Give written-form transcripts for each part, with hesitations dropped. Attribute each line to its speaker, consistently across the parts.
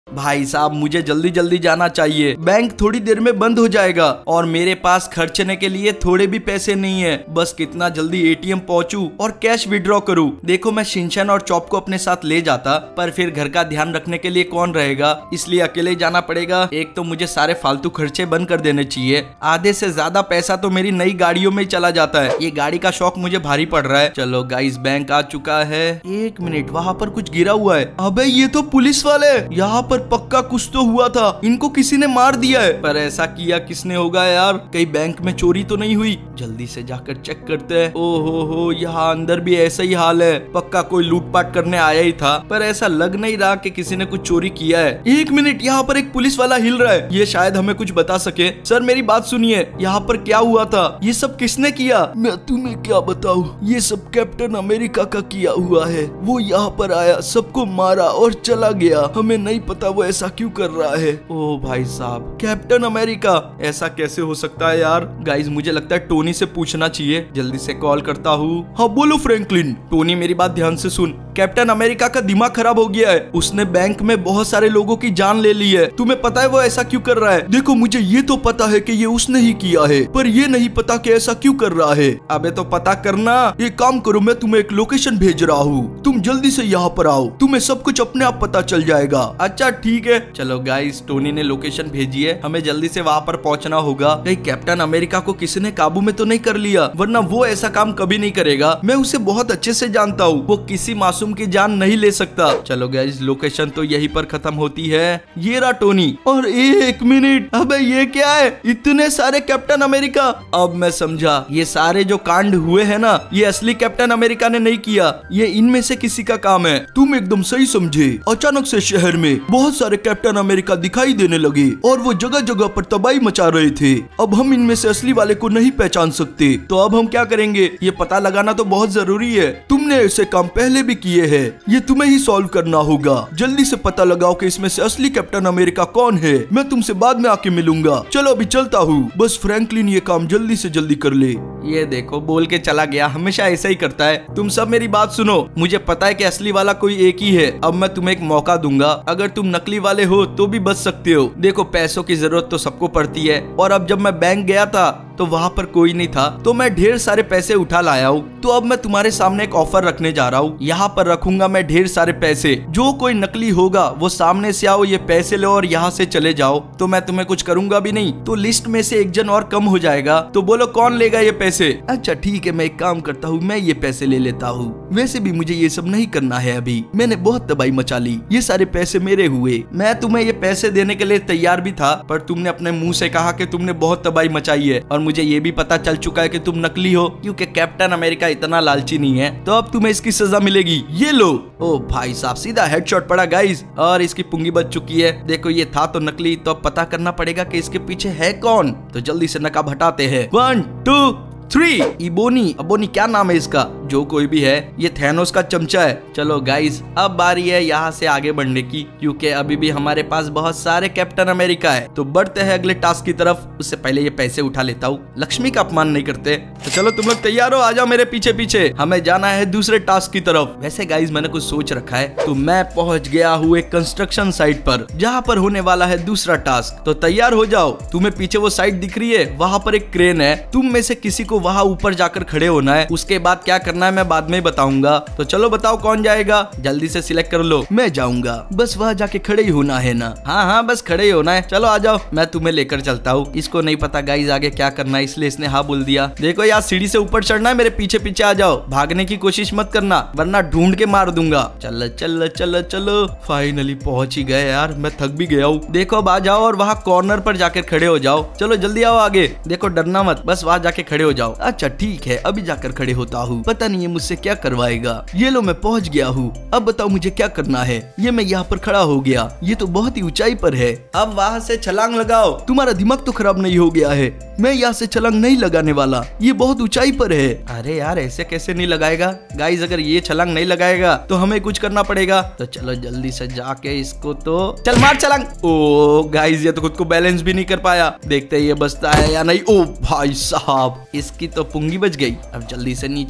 Speaker 1: भाई साहब मुझे जल्दी जल्दी जाना चाहिए, बैंक थोड़ी देर में बंद हो जाएगा और मेरे पास खर्चने के लिए थोड़े भी पैसे नहीं है। बस कितना जल्दी एटीएम पहुंचूं और कैश विड्रॉ करूं। देखो मैं शिनचैन और चॉप को अपने साथ ले जाता, पर फिर घर का ध्यान रखने के लिए कौन रहेगा, इसलिए अकेले जाना पड़ेगा। एक तो मुझे सारे फालतू खर्चे बंद कर देने चाहिए। आधे से ज्यादा पैसा तो मेरी नई गाड़ियों में ही चला जाता है। ये गाड़ी का शौक मुझे भारी पड़ रहा है। चलो गाइस बैंक आ चुका है। एक मिनट, वहाँ पर कुछ गिरा हुआ है। अबे ये तो पुलिस वाले, यहाँ पर पक्का कुछ तो हुआ था, इनको किसी ने मार दिया है। पर ऐसा किया किसने होगा यार, कहीं बैंक में चोरी तो नहीं हुई। जल्दी से जाकर चेक करते हैं। ओहो हो, यहाँ अंदर भी ऐसा ही हाल है। पक्का कोई लूटपाट करने आया ही था, पर ऐसा लग नहीं रहा कि किसी ने कुछ चोरी किया है। एक मिनट, यहाँ पर एक पुलिस वाला हिल रहा है, ये शायद हमें कुछ बता सके। सर मेरी बात सुनिए, यहाँ पर क्या हुआ था, ये सब किसने किया? मैं तुम्हें क्या बताऊँ, ये सब कैप्टन अमेरिका का किया हुआ है। वो यहाँ पर आया, सबको मारा और चला गया। हमें नहीं पता वो ऐसा क्यों कर रहा है। ओ भाई साहब, कैप्टन अमेरिका, ऐसा कैसे हो सकता है यार। गाइस मुझे लगता है टोनी से पूछना चाहिए। जल्दी से कॉल करता हूँ। हाँ बोलो फ्रैंकलिन। टोनी मेरी बात ध्यान से सुन, कैप्टन अमेरिका का दिमाग खराब हो गया है। उसने बैंक में बहुत सारे लोगों की जान ले ली है। तुम्हें पता है वो ऐसा क्यों कर रहा है? देखो मुझे ये तो पता है कि ये उसने ही किया है, पर ये नहीं पता कि ऐसा क्यों कर रहा है। अबे तो पता करना। एक काम करो, मैं तुम्हें एक लोकेशन भेज रहा हूँ, तुम जल्दी से यहाँ पर आओ, तुम्हें सब कुछ अपने आप पता चल जाएगा। अच्छा ठीक है। चलो गाइस, टोनी ने लोकेशन भेजी है, हमें जल्दी से वहाँ पर पहुँचना होगा। कहीं कैप्टन अमेरिका को किसी ने काबू में तो नहीं कर लिया, वरना वो ऐसा काम कभी नहीं करेगा। मैं उसे बहुत अच्छे से जानता हूँ, वो किसी मासूम की जान नहीं ले सकता। चलो गाइस, लोकेशन तो यहीं पर खत्म होती है। ये रहा टोनी। और एक मिनट, अबे ये क्या है, इतने सारे कैप्टन अमेरिका। अब मैं समझा, ये सारे जो कांड हुए हैं ना, ये असली कैप्टन अमेरिका ने नहीं किया, ये इनमें से किसी का काम है। तुम एकदम सही समझे। अचानक से शहर में बहुत सारे कैप्टन अमेरिका दिखाई देने लगे और वो जगह जगह पर तबाही मचा रहे थे। अब हम इनमें से असली वाले को नहीं पहचान सकते, तो अब हम क्या करेंगे? ये पता लगाना तो बहुत जरूरी है। तुमने ऐसे काम पहले भी किए हैं, ये तुम्हें ही सॉल्व करना होगा। जल्दी से पता लगाओ कि इसमें से असली कैप्टन अमेरिका कौन है। मैं तुमसे बाद में आके मिलूंगा। चलो अभी चलता हूँ, बस फ्रैंकलिन ये काम जल्दी से जल्दी कर ले। ये देखो बोल के चला गया, हमेशा ऐसा ही करता है। तुम सब मेरी बात सुनो, मुझे पता है कि असली वाला कोई एक ही है। अब मैं तुम्हें एक मौका दूंगा, अगर तुम नकली वाले हो तो भी बच सकते हो। देखो पैसों की जरूरत तो सबको पड़ती है, और अब जब मैं बैंक गया था तो वहाँ पर कोई नहीं था, तो मैं ढेर सारे पैसे उठा लाया हूँ। तो अब मैं तुम्हारे सामने एक ऑफर रखने जा रहा हूँ। यहाँ पर रखूंगा मैं ढेर सारे पैसे। जो कोई नकली होगा वो सामने से आओ, ये पैसे लो और यहाँ से चले जाओ, तो मैं तुम्हें कुछ करूंगा भी नहीं। तो लिस्ट में से एक जन और कम हो जाएगा, तो बोलो कौन लेगा ये पैसे? अच्छा ठीक है, मैं एक काम करता हूँ, मैं ये पैसे ले लेता हूँ। वैसे भी मुझे ये सब नहीं करना है अभी, मैंने बहुत तबाही मचा ली, ये सारे पैसे मेरे हुए। मैं तुम्हें ये पैसे देने के लिए तैयार भी था, पर तुमने अपने मुंह से कहा कि तुमने बहुत तबाही मचाई है, और मुझे ये भी पता चल चुका है कि तुम नकली हो, क्योंकि कैप्टन अमेरिका इतना लालची नहीं है। तो अब तुम्हें इसकी सजा मिलेगी, ये लो। ओ भाई साहब, सीधा हेडशॉट पड़ा गाइस, और इसकी पुंगी बच चुकी है। देखो ये था तो नकली, तो अब पता करना पड़ेगा कि इसके पीछे है कौन। तो जल्दी से नकाब हटाते हैं। 1 2 3। इबोनी, अबोनी क्या नाम है इसका, जो कोई भी है, ये थैनोस का चमचा है। चलो गाइस, अब बारी है यहाँ से आगे बढ़ने की, क्योंकि अभी भी हमारे पास बहुत सारे कैप्टन अमेरिका है। तो बढ़ते हैं अगले टास्क की तरफ। उससे पहले ये पैसे उठा लेता हूँ, लक्ष्मी का अपमान नहीं करते। तो चलो तुम लोग तैयार हो, आ जाओ मेरे पीछे पीछे, हमें जाना है दूसरे टास्क की तरफ। वैसे गाइस मैंने कुछ सोच रखा है, तो मैं पहुँच गया हूँ एक कंस्ट्रक्शन साइट पर, जहाँ पर होने वाला है दूसरा टास्क। तो तैयार हो जाओ। तुम्हें पीछे वो साइट दिख रही है, वहाँ पर एक क्रेन है, तुम में से किसी को वहाँ ऊपर जाकर खड़े होना है। उसके बाद क्या करना है मैं बाद में बताऊंगा। तो चलो बताओ कौन जाएगा, जल्दी से सिलेक्ट कर लो। मैं जाऊंगा, बस वहाँ जाके खड़े ही होना है ना। हाँ हाँ बस खड़े ही होना है। चलो आ जाओ, मैं तुम्हें लेकर चलता हूँ। इसको नहीं पता गाइस आगे क्या करना है, इसलिए इसने हाँ बोल दिया। देखो यार सीढ़ी से ऊपर चढ़ना है, मेरे पीछे पीछे आ जाओ। भागने की कोशिश मत करना, वरना ढूंढ के मार दूंगा। चलो चलो चलो चलो, फाइनली पहुंच ही गए यार, मैं थक भी गया हूँ। देखो अब आ जाओ और वहाँ कॉर्नर पर जाकर खड़े हो जाओ। चलो जल्दी आओ आगे, देखो डरना मत, बस वहाँ जाके खड़े हो जाओ। अच्छा ठीक है, अभी जाकर खड़े होता हूँ। पता नहीं ये मुझसे क्या करवाएगा। ये लो मैं पहुँच गया हूँ, अब बताओ मुझे क्या करना है। ये मैं यहाँ पर खड़ा हो गया, ये तो बहुत ही ऊंचाई पर है। अब वहाँ से छलांग लगाओ। तुम्हारा दिमाग तो खराब नहीं हो गया है? मैं यहाँ से छलांग नहीं लगाने वाला, ये बहुत ऊंचाई पर है। अरे यार ऐसे कैसे नहीं लगाएगा गाइस, अगर ये छलांग नहीं लगाएगा तो हमें कुछ करना पड़ेगा। तो चलो जल्दी से जाके इसको तो चल मार छलांग। ओ गाइस ये तो खुद को बैलेंस भी नहीं कर पाया, देखते ये बचता है या नहीं। ओ भाई साहब, इसकी तो पुंगी बच गई। अब जल्दी से नीचे जाकर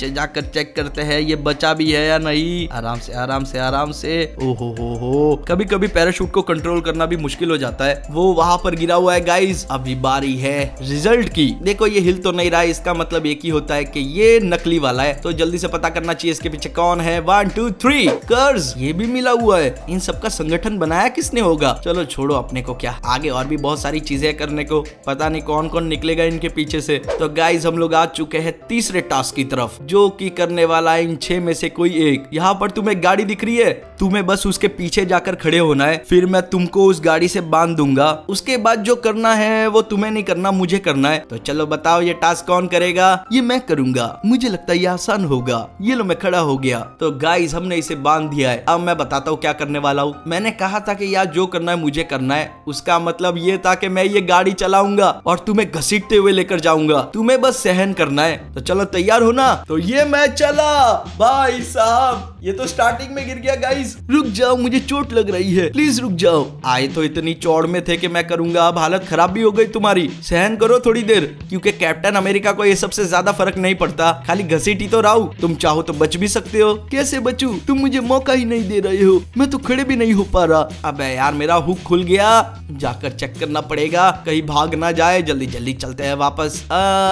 Speaker 1: चेक करते हैं ये बचा भी है या नहीं। आराम से आराम से आराम से। ओहो हो, कभी कभी पैराशूट को कंट्रोल करना भी मुश्किल हो जाता है। वो वहां पर गिरा हुआ है गाइस। अभी बारी है रिजल्ट की। देखो ये हिल तो नहीं रहा है, इसका मतलब एक ही होता है कि ये नकली वाला है। तो जल्दी से पता करना चाहिए इसके पीछे कौन है। 1 2 3 कर्ज ये भी मिला हुआ है। इन सबका संगठन बनाया किसने होगा। चलो छोड़ो, अपने को क्या, आगे और भी बहुत सारी चीजें करने को। पता नहीं कौन कौन निकलेगा इनके पीछे से। तो गाइस हम लोग आ चुके हैं तीसरे टास्क की तरफ, जो कि करने वाला है इन 6 में से कोई एक। यहाँ पर तुम्हें गाड़ी दिख रही है, तुम्हें बस उसके पीछे जाकर खड़े होना है, फिर मैं तुमको उस गाड़ी से बांध दूंगा। उसके बाद जो करना है वो तुम्हें नहीं करना, मुझे करना है। तो चलो बताओ ये टास्क कौन करेगा। ये मैं करूंगा, मुझे लगता है ये आसान होगा। ये लो मैं खड़ा हो गया। तो गाइस हमने इसे बांध दिया है। अब मैं बताता हूँ क्या करने वाला हूँ। मैंने कहा था कि यार जो करना है मुझे करना है। उसका मतलब ये था कि मैं ये गाड़ी चलाऊंगा और तुम्हें घसीटते हुए लेकर जाऊंगा। तुम्हें बस सहन करना है। तो चलो तैयार हो ना। तो ये मैं चला। भाई साहब ये तो स्टार्टिंग में गिर गया गाइस। रुक जाओ, मुझे चोट लग रही है, प्लीज रुक जाओ। आए तो इतनी चौड़ में थे कि मैं करूंगा, अब हालत खराब भी हो गई तुम्हारी। सहन करो थोड़ी देर, क्योंकि कैप्टन अमेरिका को ये सबसे ज्यादा फर्क नहीं पड़ता। खाली घसीट ही तो रहा हूं। तुम चाहो तो बच भी सकते हो। कैसे बचूं? तुम मुझे मौका ही नहीं दे रहे हो। मैं तो खड़े भी नहीं हो पा रहा। अबे यार मेरा हुक खुल गया, जाकर चेक करना पड़ेगा कहीं भाग ना जाए। जल्दी जल्दी चलते हैं वापस।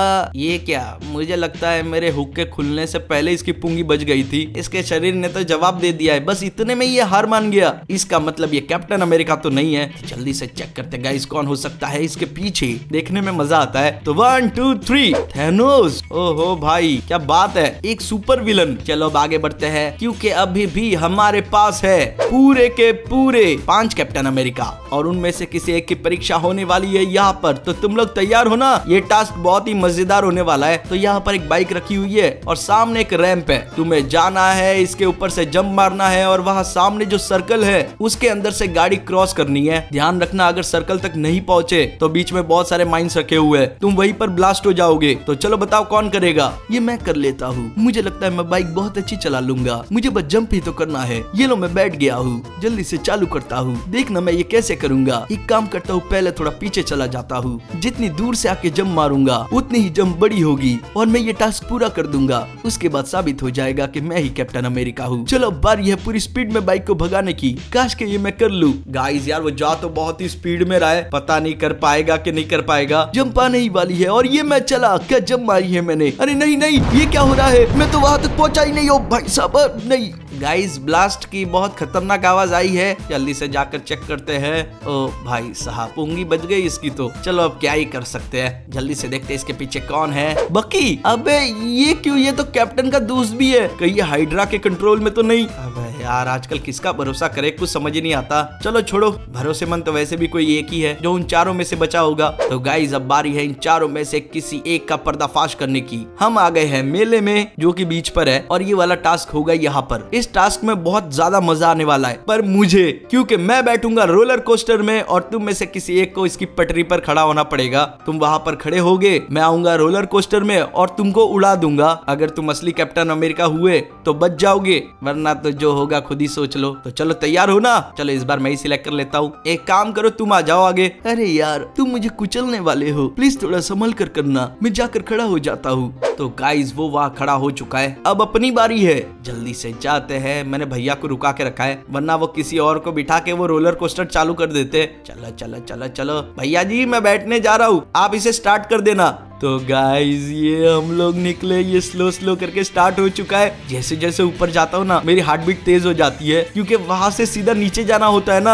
Speaker 1: ये क्या, मुझे लगता है मेरे हुक के खुलने से पहले इसकी पुंगी बच गई थी। इसके शरीर ने तो जवाब दे दिया है। बस इतने में ये हार मान गया। इसका मतलब ये कैप्टन अमेरिका तो नहीं है। जल्दी से चेक करते गाइस कौन हो सकता है इसके पीछे। देखने में मजा आता है। तो 1 2 3 थैनोस। ओहो भाई क्या बात है, एक सुपर विलन। चलो अब आगे बढ़ते हैं, क्योंकि अभी भी हमारे पास है पूरे के पूरे 5 कैप्टन अमेरिका, और उनमें से किसी एक की परीक्षा होने वाली है यहाँ पर। तो तुम लोग तैयार हो ना। ये टास्क बहुत ही मजेदार होने वाला है। तो यहाँ पर एक बाइक रखी हुई है और सामने एक रैंप है। तुम्हें जाना है, इसके ऊपर से जंप मारना है, और वहाँ सामने जो सर्कल है उसके अंदर से गाड़ी क्रॉस करनी है। ध्यान रखना अगर सर्कल तक नहीं पहुँचे तो बीच में बहुत सारे माइंस रखे हुए हैं, तुम वहीं पर ब्लास्ट हो जाओगे। तो चलो बताओ कौन करेगा। ये मैं कर लेता हूँ, मुझे लगता है मैं बाइक बहुत अच्छी चला लूंगा। मुझे बस जंप ही तो करना है। ये लो मैं बैठ गया हूँ, जल्दी से चालू करता हूँ। देखना मैं ये कैसे करूंगा। एक काम करता हूँ, पहले थोड़ा पीछे चला जाता हूँ। जितनी दूर से आके जंप मारूंगा उतनी ही जंप बड़ी होगी और मैं ये टास्क पूरा कर दूंगा। उसके बाद साबित हो जाएगा कि मैं ही कैप्टन अमेरिका हूँ। चलो बारी है पूरी स्पीड में बाइक को भगाने की। काश के ये मैं कर लूं। गाइस यार वो जा तो बहुत ही स्पीड में रहा है, पता नहीं कर पाएगा कि नहीं कर पाएगा। जंप आने ही वाली है और ये मैं चला। क्या जंप मारी है मैंने। अरे नहीं नहीं, ये क्या हो रहा है। मैं तो वहां तक पहुंचा ही नहीं। हो भाई साहब नहीं। गाइस ब्लास्ट की बहुत खतरनाक आवाज आई है। जल्दी से जाकर चेक करते हैं। ओ भाई साहब पुंगी बच गई इसकी। तो चलो अब क्या ही कर सकते हैं। जल्दी से देखते हैं इसके पीछे कौन है। बकी। अबे ये क्यों, ये तो कैप्टन का दोस्त भी है। कहीं ये हाइड्रा के कंट्रोल में तो नहीं। अबे यार आजकल किसका भरोसा करे, कुछ समझ ही नहीं आता। चलो छोड़ो, भरोसेमंद तो वैसे भी कोई एक ही है जो उन चारों में से बचा होगा। तो गाइस अब बारी है इन चारों में से किसी एक का पर्दाफाश करने की। हम आ गए हैं मेले में जो कि बीच पर है, और ये वाला टास्क होगा यहाँ पर। इस टास्क में बहुत ज्यादा मजा आने वाला है पर मुझे, क्योंकि मैं बैठूंगा रोलर कोस्टर में और तुम में से किसी एक को इसकी पटरी पर खड़ा होना पड़ेगा। तुम वहां पर खड़े होगे, मैं आऊंगा रोलर कोस्टर में और तुमको उड़ा दूंगा। अगर तुम असली कैप्टन अमेरिका हुए तो बच जाओगे, वरना तो जो होगा खुद ही सोच लो। तो चलो तैयार हो ना। चलो इस बार मैं ही सिलेक्ट कर लेता हूँ। एक काम करो, तुम आ जाओ आगे। अरे यार तुम मुझे कुचलने वाले हो, प्लीज थोड़ा संभल कर करना। मैं जाकर खड़ा हो जाता हूँ। तो गाइस वो वहाँ खड़ा हो चुका है। अब अपनी बारी है, जल्दी से जाते हैं। मैंने भैया को रुका के रखा है, वरना वो किसी और को बिठा के वो रोलर कोस्टर चालू कर देते। चलो चलो चलो चलो भैया जी मैं बैठने जा रहा हूँ, आप इसे स्टार्ट कर देना। तो गाइस ये हम लोग निकले, ये स्लो स्लो करके स्टार्ट हो चुका है। जैसे जैसे ऊपर जाता हूँ ना मेरी हार्ट बीट तेज हो जाती है, क्योंकि वहां से सीधा नीचे जाना होता है ना।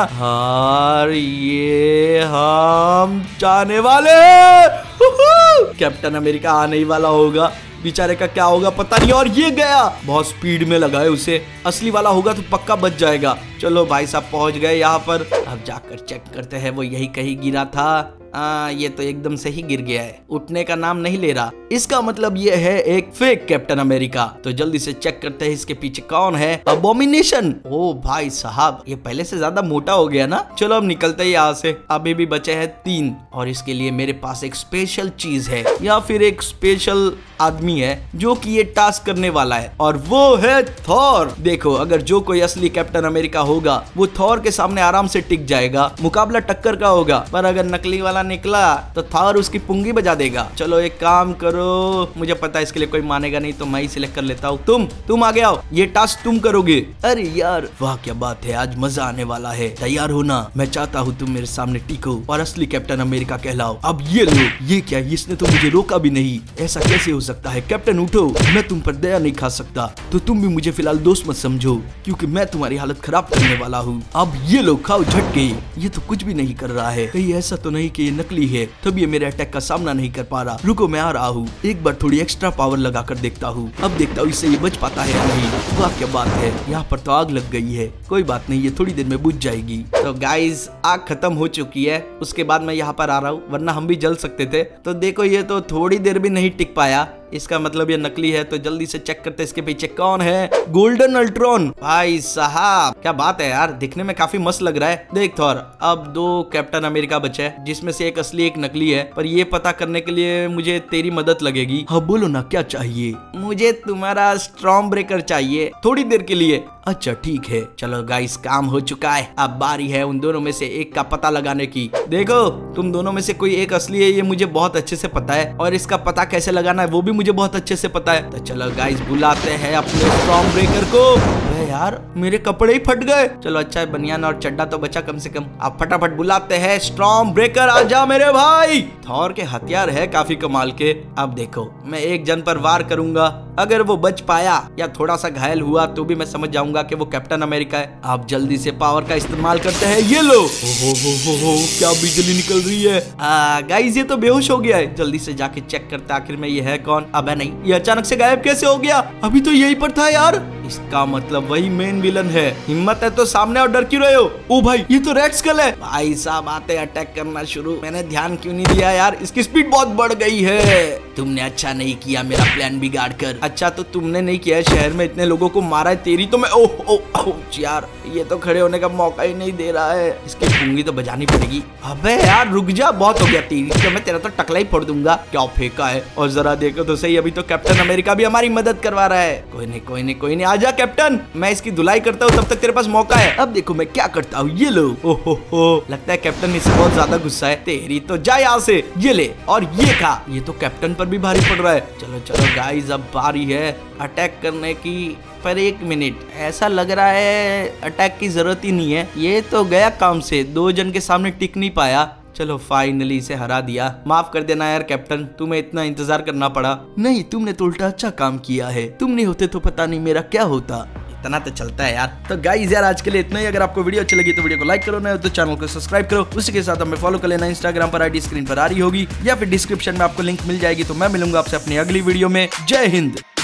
Speaker 1: और ये हम जाने वाले, कैप्टन अमेरिका आने ही वाला होगा। बेचारे का क्या होगा पता नहीं। और ये गया, बहुत स्पीड में लगा है उसे। असली वाला होगा तो पक्का बच जाएगा। चलो भाई साहब पहुंच गए यहाँ पर। अब जाकर चेक करते हैं वो यही कहीं गिरा था। ये तो एकदम से ही गिर गया है, उठने का नाम नहीं ले रहा। इसका मतलब ये है एक फेक कैप्टन अमेरिका। तो जल्दी से चेक करते हैं इसके पीछे कौन है। अबोमिनेशन। ओ भाई साहब ये पहले से ज्यादा मोटा हो गया ना। चलो अब निकलते हैं यहाँ से। अभी भी बचे हैं 3, और इसके लिए मेरे पास एक स्पेशल चीज है, या फिर एक स्पेशल आदमी है जो कि ये टास्क करने वाला है, और वो है थॉर। देखो अगर जो कोई असली कैप्टन अमेरिका होगा वो थॉर के सामने आराम से टिक जाएगा। मुकाबला टक्कर का होगा, पर अगर नकली वाला निकला तो थॉर उसकी पुंगी बजा देगा। चलो एक काम करो, मुझे पता है इसके लिए कोई मानेगा नहीं तो मैं ही सिलेक्ट कर लेता हूँ। तुम आगे आओ, ये टास्क तुम करोगे। अरे यार वाह क्या बात है, आज मजा आने वाला है। तैयार हो ना? मैं चाहता हूँ तुम मेरे सामने टिको और असली कैप्टन अमेरिका कहलाओ। अब ये लो। ये क्या, इसने तो मुझे रोका भी नहीं। ऐसा कैसे हो सकता है? कैप्टन उठो, मैं तुम पर दया नहीं खा सकता, तो तुम भी मुझे फिलहाल दोस्त मत समझो, क्योंकि मैं तुम्हारी हालत खराब करने वाला हूँ। अब ये लो, खाओ झटके। ये तो कुछ भी नहीं कर रहा है, कहीं ऐसा तो नहीं कि ये नकली है, तब ये मेरे अटैक का सामना नहीं कर पा रहा। रुको मैं आ रहा हूँ, एक बार थोड़ी एक्स्ट्रा पावर लगा कर देखता हूँ। अब देखता हूँ इससे ये बच पाता है या नहीं। वाह क्या बात है, यहाँ पर तो आग लग गई है। कोई बात नहीं, ये थोड़ी देर में बुझ जाएगी। तो गाइस आग खत्म हो चुकी है, उसके बाद मैं यहाँ पर आ रहा हूँ, वरना हम भी जल सकते थे। तो देखो ये तो थोड़ी देर भी नहीं टिक पाया, इसका मतलब ये नकली है। तो जल्दी से चेक करते इसके पीछे कौन है। गोल्डन अल्ट्रॉन भाई साहब, क्या बात है यार, दिखने में काफी मस्त लग रहा है। देख थॉर, अब 2 कैप्टन अमेरिका बचे हैं, जिसमें से एक असली एक नकली है, पर ये पता करने के लिए मुझे तेरी मदद लगेगी। हाँ बोलो ना, क्या चाहिए? मुझे तुम्हारा स्टॉर्म ब्रेकर चाहिए, थोड़ी देर के लिए। अच्छा ठीक है, चलो गाइस काम हो चुका है। अब बारी है उन दोनों में से एक का पता लगाने की। देखो तुम दोनों में से कोई एक असली है, ये मुझे बहुत अच्छे से पता है, और इसका पता कैसे लगाना है वो भी मुझे बहुत अच्छे से पता है। तो चलो गाइस बुलाते हैं अपने स्टॉर्म ब्रेकर को। अरे यार मेरे कपड़े ही फट गए। चलो अच्छा है बनियान और चड्डा तो बचा कम से कम। अब फटाफट बुलाते हैं स्टॉर्म ब्रेकर, आजा मेरे भाई। थॉर के हथियार है काफी कमाल के। अब देखो मैं एक जन पर वार करूंगा, अगर वो बच पाया या थोड़ा सा घायल हुआ तो भी मैं समझ जाऊंगा कि वो कैप्टन अमेरिका है। आप जल्दी से पावर का इस्तेमाल करते हैं। ये लो, हो क्या बिजली निकल रही है। गाइस ये तो बेहोश हो गया है, जल्दी से जाके चेक करते आखिर में ये है कौन। अबे नहीं, ये अचानक से गायब कैसे हो गया? अभी तो यहीं पर था यार। इसका मतलब वही मेन विलन है। हिम्मत है तो सामने और डर क्यों रहे हो? ओ भाई ये तो रेड स्कल है। भाई साहब आते अटैक करना शुरू, मैंने ध्यान क्यों नहीं दिया यार, इसकी स्पीड बहुत बढ़ गई है। तुमने अच्छा नहीं किया मेरा प्लान बिगाड़ कर। अच्छा तो तुमने नहीं किया है, शहर में इतने लोगों को मारा है, तेरी तो मैं ओह यार, ये तो खड़े होने का मौका ही नहीं दे रहा है। इसकी पुंगी तो बजानी पड़ेगी। अबे यार रुक जा, बहुत हो गया तेरी तो, मैं तेरा तो टकला ही फोड़ दूंगा। क्या फेंका है, और जरा देखो तो सही, अभी तो कैप्टन अमेरिका भी हमारी मदद करवा रहा है। कोई नहीं आजा कैप्टन, मैं इसकी धुलाई करता हूँ, तब तक तेरे पास मौका है। अब देखो मैं क्या करता हूँ। ये लो, ओहो लगता है कैप्टन इससे बहुत ज्यादा गुस्सा है। तेरी तो जा यहाँ से, ये ले और ये खा। ये तो कैप्टन पर भी भारी पड़ रहा है। चलो गाइस अब बारी है अटैक करने की। पर 1 मिनट, ऐसा लग रहा है अटैक की जरूरत ही नहीं है, ये तो गया काम से। 2 जन के सामने टिक नहीं पाया। चलो फाइनली इसे हरा दिया। माफ कर देना यार कैप्टन, तुम्हें इतना इंतजार करना पड़ा। नहीं तुमने तो उल्टा अच्छा काम किया है, तुम नहीं होते तो पता नहीं मेरा क्या होता। इतना तो चलता है यार। तो गाइस यार आज के लिए इतना ही। अगर आपको वीडियो अच्छी लगी तो वीडियो को लाइक करो, नहीं तो चैनल को सब्सक्राइब करो। उसी के साथ हमें फॉलो कर लेना। इंस्टाग्राम पर आईडी स्क्रीन पर आ रही होगी या फिर डिस्क्रिप्शन में आपको लिंक मिल जाएगी। तो मैं मिलूंगा आपसे अपनी अगली वीडियो में। जय हिंद।